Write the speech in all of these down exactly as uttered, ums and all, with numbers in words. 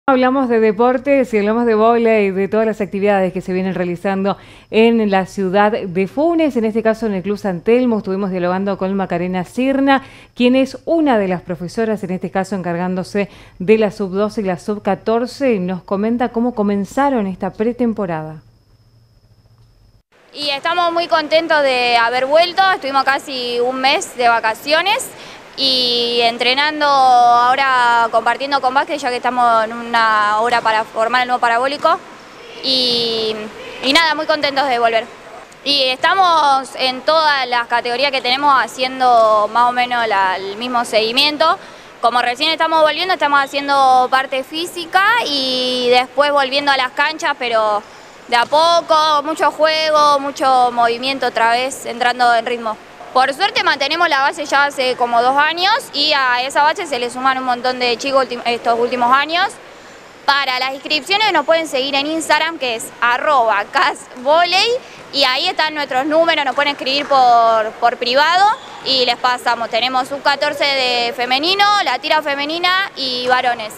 Hablamos de deportes y hablamos de vóley y de todas las actividades que se vienen realizando en la ciudad de Funes, en este caso en el Club San Telmo. Estuvimos dialogando con Macarena Cirna, quien es una de las profesoras, en este caso encargándose de la sub doce y la sub catorce, y nos comenta cómo comenzaron esta pretemporada. Y estamos muy contentos de haber vuelto, estuvimos casi un mes de vacaciones y entrenando ahora, compartiendo con básquet, ya que estamos en una hora para formar el nuevo parabólico y, y nada, muy contentos de volver. Y estamos en todas las categorías que tenemos haciendo más o menos la, el mismo seguimiento. Como recién estamos volviendo, estamos haciendo parte física y después volviendo a las canchas, pero de a poco, mucho juego, mucho movimiento otra vez, entrando en ritmo. Por suerte mantenemos la base ya hace como dos años y a esa base se le suman un montón de chicos estos últimos años. Para las inscripciones nos pueden seguir en Instagram, que es arroba casvoley, y ahí están nuestros números, nos pueden escribir por, por privado y les pasamos. Tenemos sub catorce de femenino, la tira femenina y varones.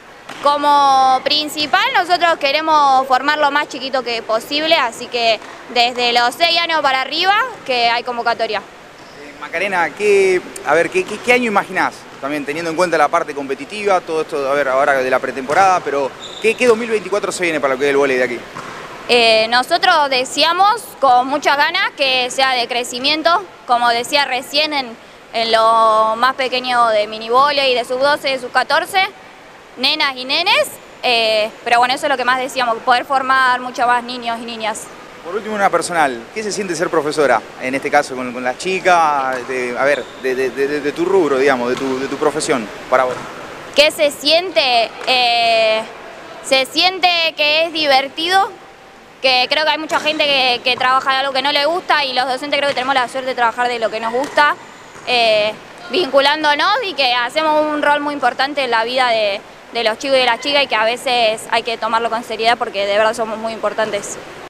Como principal nosotros queremos formar lo más chiquito que posible, así que desde los seis años para arriba que hay convocatoria. Eh, Macarena, ¿qué, a ver, ¿qué, qué, qué año imaginás? También teniendo en cuenta la parte competitiva, todo esto, a ver, ahora de la pretemporada, pero ¿qué, qué dos mil veinticuatro se viene para lo que es el vóley de aquí? Eh, nosotros deseamos con muchas ganas que sea de crecimiento, como decía recién en, en lo más pequeño de mini vóley, de sub doce, de sub catorce, nenas y nenes, eh, pero bueno, eso es lo que más decíamos, poder formar mucho más niños y niñas. Por último, una personal, ¿qué se siente ser profesora? En este caso, con, con las chicas, de, a ver, de, de, de, de tu rubro, digamos, de tu, de tu profesión, para vos. ¿Qué se siente? Eh, se siente que es divertido, que creo que hay mucha gente que, que trabaja de algo que no le gusta y los docentes creo que tenemos la suerte de trabajar de lo que nos gusta, eh, vinculándonos y que hacemos un rol muy importante en la vida de, de los chicos y de las chicas y que a veces hay que tomarlo con seriedad porque de verdad somos muy importantes.